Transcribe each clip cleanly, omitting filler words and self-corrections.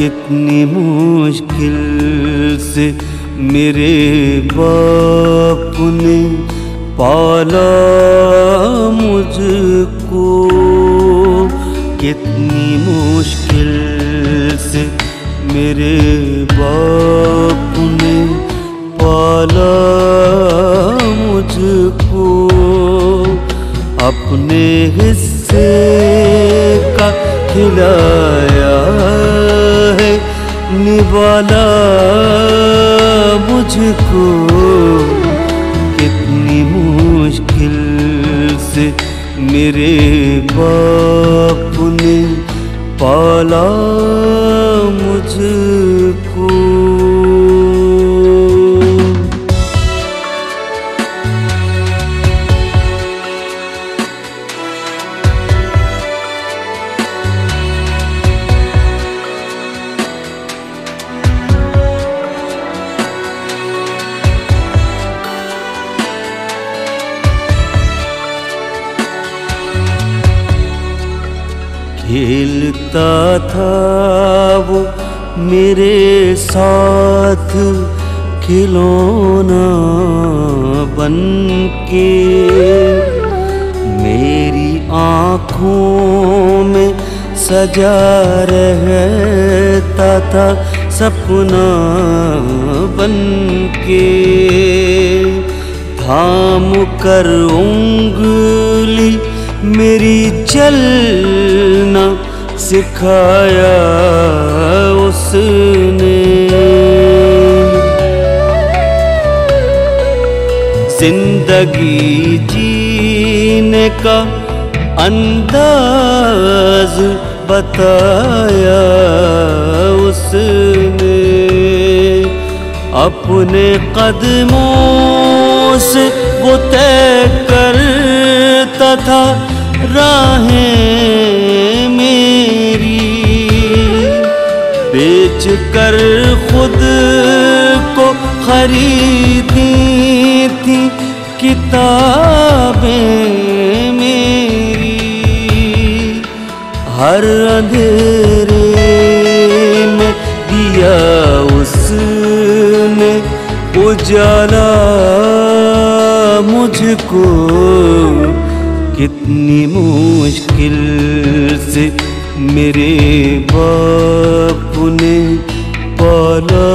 कितनी मुश्किल से मेरे बाप ने पाला मुझको, कितनी मुश्किल से मेरे बाप ने पाला मुझको। अपने हिस्से का खिलाया है, निवाला मुझको। कितनी मुश्किल से मेरे बाप ने पाला मुझको। खेलता था वो मेरे साथ खिलौना बनके, मेरी आँखों में सजा रहता था सपना बनके। थाम कर उंगली मेरी चलना सिखाया उसने, जिंदगी जीने का अंदाज बताया उसने। अपने कदमों से वो तय करता था राहें मेरी, बेच कर खुद को खरीदी थी किताबें मेरी। हर अंधेरे में दिया उसने उजाला मुझको। कितनी मुश्किल से मेरे बाप ने पाला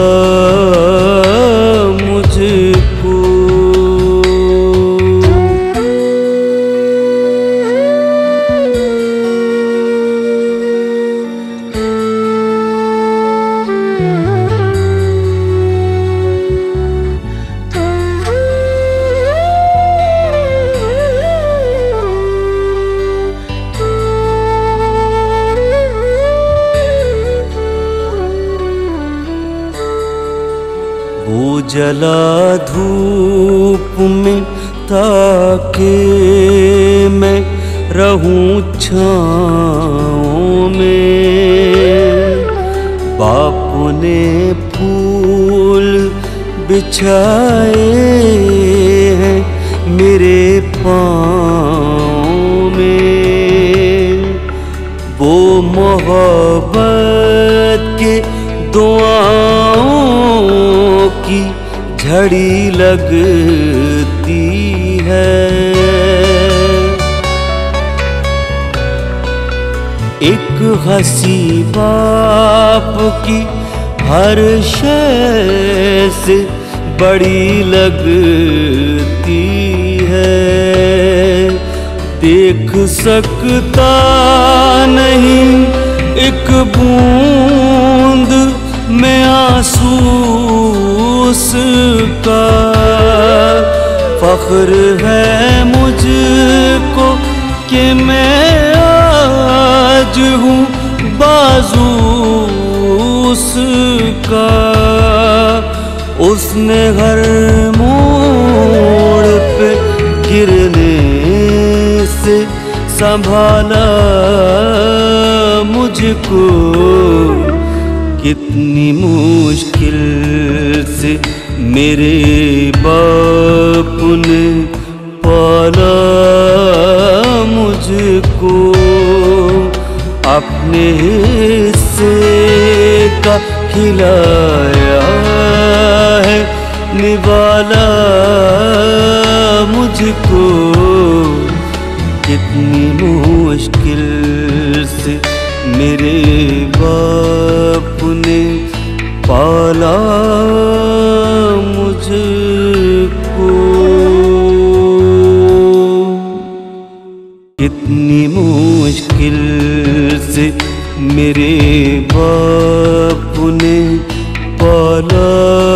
मुझको। वो जला धूप में ताकि मैं रहूं छाँव में। बाप ने फूल बिछाए हैं मेरे पाँव में, वो मोहब्बत के दुआओं की झड़ी लगती है। एक हंसी बाप की हर शय से बड़ी लगती है। देख सकता नहीं एक बूंद में आंसू उसका, फख्र है मुझको कि मैं आज हूँ बाजू उसका। उसने हर मोड़ पे गिरने से संभाला मुझको। कितनी मुश्किल से मेरे बाप ने पाला मुझको। अपने हिस्से का खिलाया है, निवाला मुझको कितनी मुश्किल से मेरे बाप ने पाला मुझको। कितनी मुश्किल से मेरे बाप ने पाला